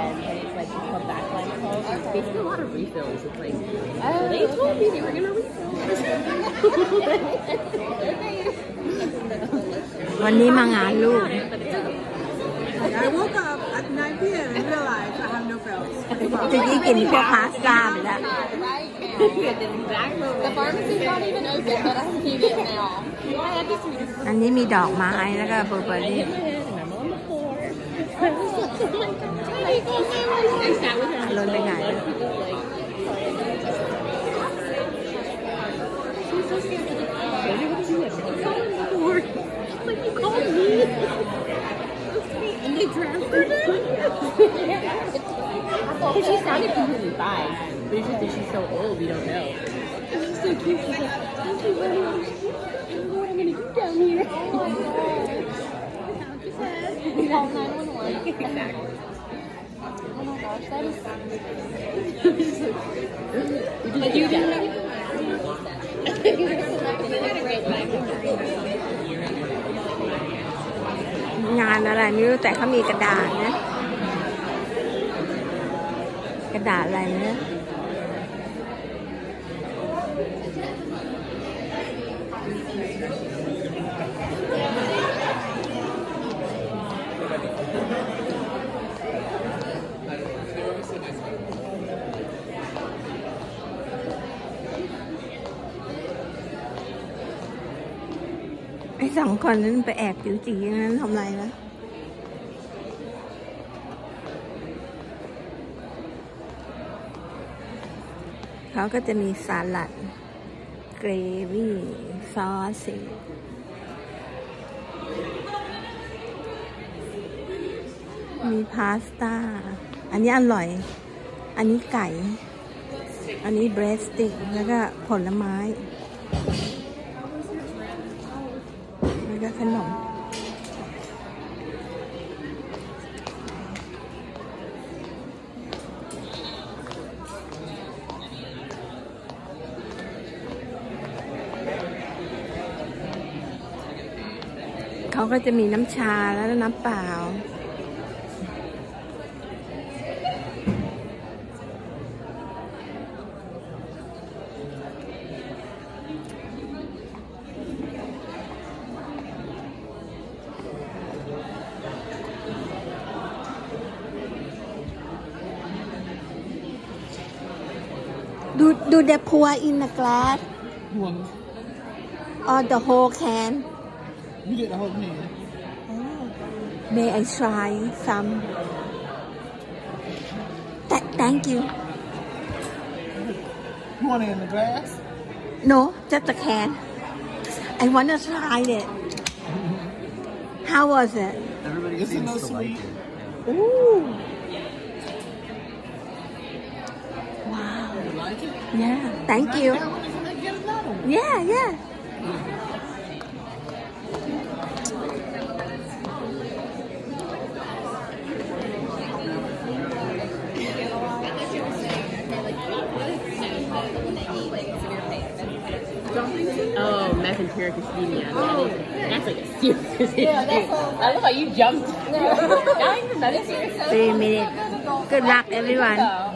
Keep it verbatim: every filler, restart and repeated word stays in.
and it's like called backline calls. It's basically a lot of refills. It's like oh, they told me they were gonna refill. วันนี้มางานลูก I woke up at nine p m and realized I have no bells. จะยี่กินพวกพาสต้าไปแล้ว The pharmacy's not even open, but I need it now. อันนี้มีดอกไม้แล้วก็เบอร์เบอรี่ ลนไปไหน Because she sounded completely fine, but it's just that she's so old, we don't know. She's so cute. She's like, thank you very much. I don't know what I'm gonna do down here. Oh my god. We called nine one one. Exactly. Oh my gosh, that is. Like you do. งานอะไรไม่รู้แต่เขามีกระดาษนะกระดาษอะไรนะไอ้สองคนนั้นไปแอบจิ๋วจีอย่างนั้นทำไรนะเขาก็จะมีสลัดเกรวี่ซอสมีพาสต้าอันนี้อร่อยอันนี้ไก่อันนี้เบรสติกแล้วก็ผลไม้แล้วก็ขนมเขาก็จะมีน้ำชาแล้วน้ำเปล่าดูดู the pour in the glass or the whole can You get the whole can. Oh. May I try some? Th thank you. You want it in the glass? No, just a can. I want to try it. How was it? Everybody It's seems no to sweet. like it. Ooh. Wow. You like it? Yeah, thank you. Get another one. Yeah, yeah. Oh, mesenteric ischemia. Oh, that's like a serious issue. Yeah, that's a, I love how you jumped. Not even mesenteric. Three minutes. Good luck, everyone.